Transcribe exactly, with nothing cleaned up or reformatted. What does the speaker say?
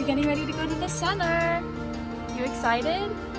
be getting ready to go to the center. You excited?